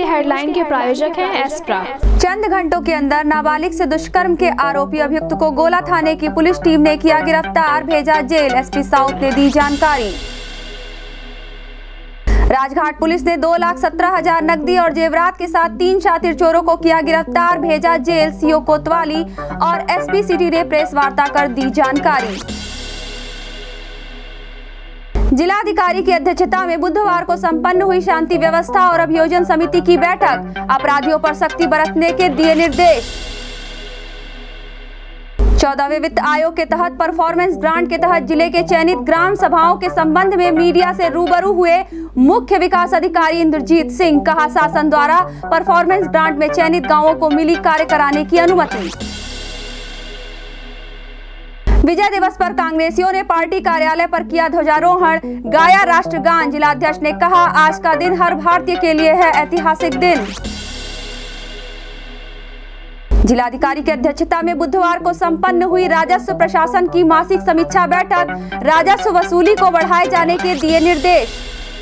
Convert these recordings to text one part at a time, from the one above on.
Headline के प्रायोजक हैं एस्प्रा। चंद घंटों के अंदर नाबालिग से दुष्कर्म के आरोपी अभियुक्त को गोला थाने की पुलिस टीम ने किया गिरफ्तार, भेजा जेल। एसपी साउथ ने दी जानकारी। राजघाट पुलिस ने 2,17,000 नकदी और जेवरात के साथ 3 शातिर चोरों को किया गिरफ्तार, भेजा जेल। सीओ कोतवाली और एसपी सिटी ने प्रेस वार्ता कर दी जानकारी। जिलाधिकारी की अध्यक्षता में बुधवार को संपन्न हुई शांति व्यवस्था और अभियोजन समिति की बैठक, अपराधियों पर सख्ती बरतने के दिए निर्देश। 14वें वित्त आयोग के तहत परफॉर्मेंस ग्रांट के तहत जिले के चयनित ग्राम सभाओं के संबंध में मीडिया से रूबरू हुए मुख्य विकास अधिकारी इंद्रजीत सिंह, कहा शासन द्वारा परफॉर्मेंस ग्रांट में चयनित गांवों को मिली कार्य कराने की अनुमति। विजय दिवस पर कांग्रेसियों ने पार्टी कार्यालय पर किया ध्वजारोहण, गाया राष्ट्रगान। जिलाध्यक्ष ने कहा, आज का दिन हर भारतीय के लिए है ऐतिहासिक दिन। जिलाधिकारी की अध्यक्षता में बुधवार को संपन्न हुई राजस्व प्रशासन की मासिक समीक्षा बैठक, राजस्व वसूली को बढ़ाए जाने के दिए निर्देश।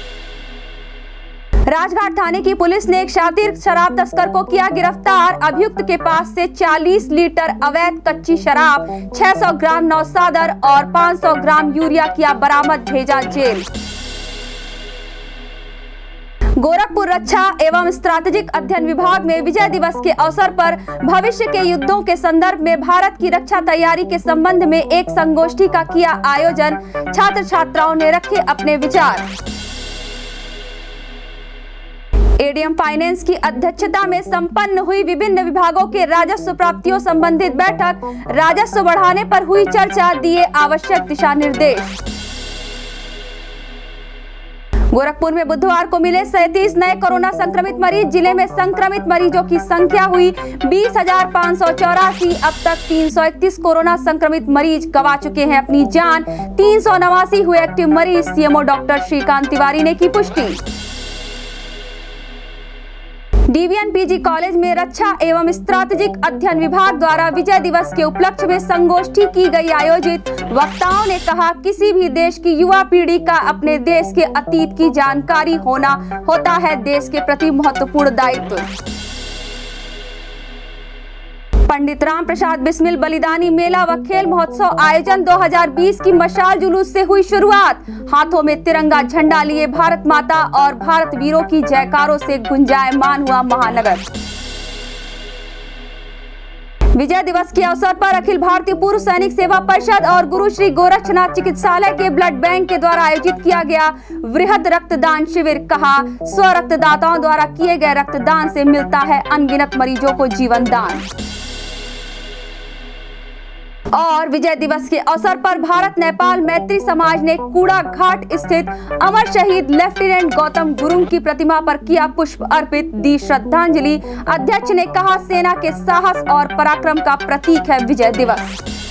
राजघाट थाने की पुलिस ने एक शातिर शराब तस्कर को किया गिरफ्तार, अभियुक्त के पास से 40 लीटर अवैध कच्ची शराब, 600 ग्राम नौसादर और 500 ग्राम यूरिया किया बरामद, भेजा जेल। गोरखपुर रक्षा एवं स्ट्रैटेजिक अध्ययन विभाग में विजय दिवस के अवसर पर भविष्य के युद्धों के संदर्भ में भारत की रक्षा तैयारी के संबंध में एक संगोष्ठी का किया आयोजन, छात्र छात्राओं ने रखे अपने विचार। एडीएम फाइनेंस की अध्यक्षता में संपन्न हुई विभिन्न विभागों के राजस्व प्राप्तियों संबंधित बैठक, राजस्व बढ़ाने पर हुई चर्चा, दिए आवश्यक दिशा निर्देश। गोरखपुर में बुधवार को मिले 37 नए कोरोना संक्रमित मरीज, जिले में संक्रमित मरीजों की संख्या हुई 20,584। अब तक 331 कोरोना संक्रमित मरीज गंवा चुके हैं अपनी जान, 389 हुए एक्टिव मरीज, सीएमओ डॉक्टर श्रीकांत तिवारी ने की पुष्टि। डीवीएन पीजी कॉलेज में रक्षा एवं स्ट्रैटेजिक अध्ययन विभाग द्वारा विजय दिवस के उपलक्ष्य में संगोष्ठी की गई आयोजित। वक्ताओं ने कहा, किसी भी देश की युवा पीढ़ी का अपने देश के अतीत की जानकारी होता है देश के प्रति महत्वपूर्ण दायित्व। पंडित राम प्रसाद बिस्मिल बलिदानी मेला व खेल महोत्सव आयोजन 2020 की मशाल जुलूस से हुई शुरुआत, हाथों में तिरंगा झंडा लिए भारत माता और भारत वीरों की जयकारों से गुंजायमान हुआ महानगर। विजय दिवस के अवसर पर अखिल भारतीय पूर्व सैनिक सेवा परिषद और गुरु श्री गोरक्षनाथ चिकित्सालय के ब्लड बैंक के द्वारा आयोजित किया गया वृहद रक्तदान शिविर, कहा, स्व रक्तदाताओं द्वारा किए गए रक्तदान से मिलता है अनगिनत मरीजों को जीवन दान। और विजय दिवस के अवसर पर भारत नेपाल मैत्री समाज ने कूड़ा घाट स्थित अमर शहीद लेफ्टिनेंट गौतम गुरुंग की प्रतिमा पर किया पुष्प अर्पित, दी श्रद्धांजलि। अध्यक्ष ने कहा, सेना के साहस और पराक्रम का प्रतीक है विजय दिवस।